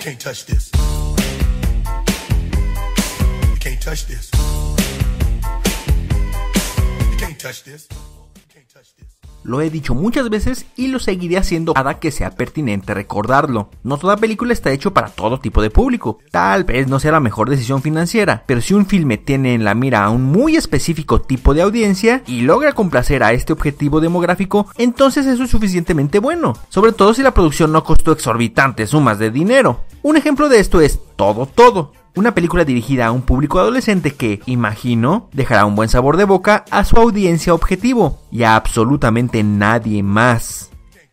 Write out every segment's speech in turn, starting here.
can't touch this. You can't touch this. You can't touch this. Lo he dicho muchas veces y lo seguiré haciendo cada que sea pertinente recordarlo. No toda película está hecho para todo tipo de público. Tal vez no sea la mejor decisión financiera, pero si un filme tiene en la mira a un muy específico tipo de audiencia y logra complacer a este objetivo demográfico, entonces eso es suficientemente bueno. Sobre todo si la producción no costó exorbitantes sumas de dinero. Un ejemplo de esto es Todo. Una película dirigida a un público adolescente que, imagino, dejará un buen sabor de boca a su audiencia objetivo y a absolutamente nadie más.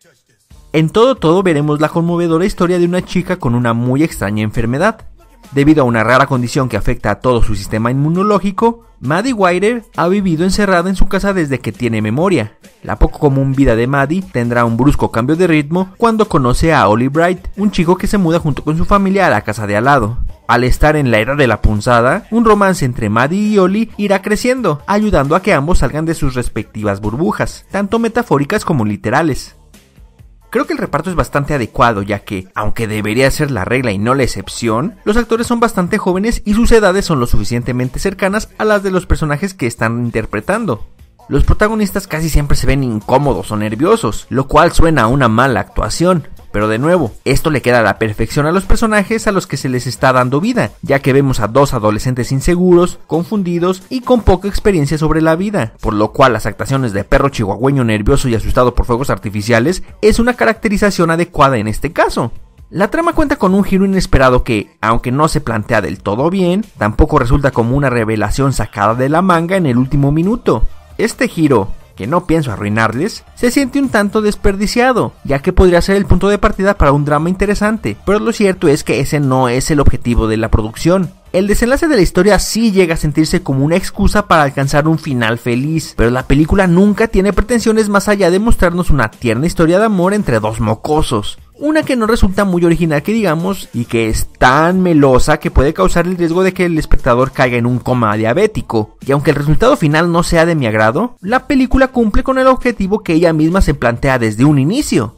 En Todo veremos la conmovedora historia de una chica con una muy extraña enfermedad. Debido a una rara condición que afecta a todo su sistema inmunológico, Maddie Whiter ha vivido encerrada en su casa desde que tiene memoria. La poco común vida de Maddie tendrá un brusco cambio de ritmo cuando conoce a Ollie Bright, un chico que se muda junto con su familia a la casa de al lado. Al estar en la era de la punzada, un romance entre Maddie y Ollie irá creciendo, ayudando a que ambos salgan de sus respectivas burbujas, tanto metafóricas como literales. Creo que el reparto es bastante adecuado, ya que, aunque debería ser la regla y no la excepción, los actores son bastante jóvenes y sus edades son lo suficientemente cercanas a las de los personajes que están interpretando. Los protagonistas casi siempre se ven incómodos o nerviosos, lo cual suena a una mala actuación. Pero de nuevo, esto le queda a la perfección a los personajes a los que se les está dando vida, ya que vemos a dos adolescentes inseguros, confundidos y con poca experiencia sobre la vida, por lo cual las actuaciones de perro chihuahueño nervioso y asustado por fuegos artificiales es una caracterización adecuada en este caso. La trama cuenta con un giro inesperado que, aunque no se plantea del todo bien, tampoco resulta como una revelación sacada de la manga en el último minuto. Este giro, que no pienso arruinarles, se siente un tanto desperdiciado, ya que podría ser el punto de partida para un drama interesante, pero lo cierto es que ese no es el objetivo de la producción. El desenlace de la historia sí llega a sentirse como una excusa para alcanzar un final feliz, pero la película nunca tiene pretensiones más allá de mostrarnos una tierna historia de amor entre dos mocosos. Una que no resulta muy original que digamos, y que es tan melosa que puede causar el riesgo de que el espectador caiga en un coma diabético. Y aunque el resultado final no sea de mi agrado, la película cumple con el objetivo que ella misma se plantea desde un inicio.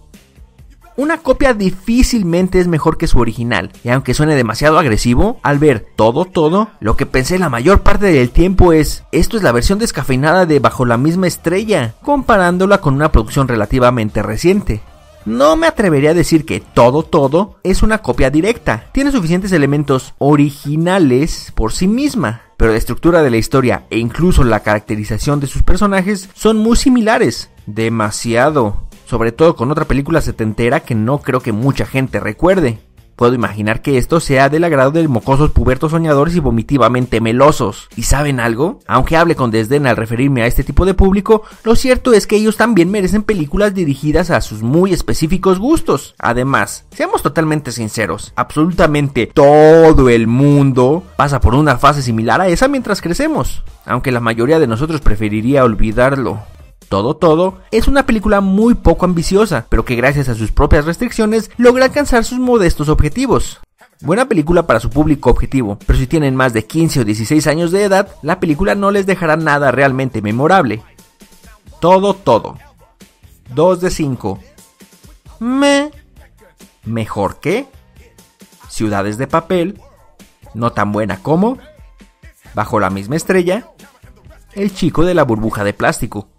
Una copia difícilmente es mejor que su original, y aunque suene demasiado agresivo, al ver Todo, lo que pensé la mayor parte del tiempo es, esto es la versión descafeinada de Bajo la misma estrella, comparándola con una producción relativamente reciente. No me atrevería a decir que Todo es una copia directa, tiene suficientes elementos originales por sí misma, pero la estructura de la historia e incluso la caracterización de sus personajes son muy similares, demasiado. Sobre todo con otra película setentera que no creo que mucha gente recuerde. Puedo imaginar que esto sea del agrado de mocosos pubertos soñadores y vomitivamente melosos. ¿Y saben algo? Aunque hable con desdén al referirme a este tipo de público, lo cierto es que ellos también merecen películas dirigidas a sus muy específicos gustos. Además, seamos totalmente sinceros, absolutamente todo el mundo pasa por una fase similar a esa mientras crecemos, aunque la mayoría de nosotros preferiría olvidarlo. Todo es una película muy poco ambiciosa, pero que gracias a sus propias restricciones logra alcanzar sus modestos objetivos. Buena película para su público objetivo, pero si tienen más de 15 o 16 años de edad, la película no les dejará nada realmente memorable. Todo. 2 de 5. Mejor que Ciudades de papel, no tan buena como Bajo la misma estrella, El chico de la burbuja de plástico.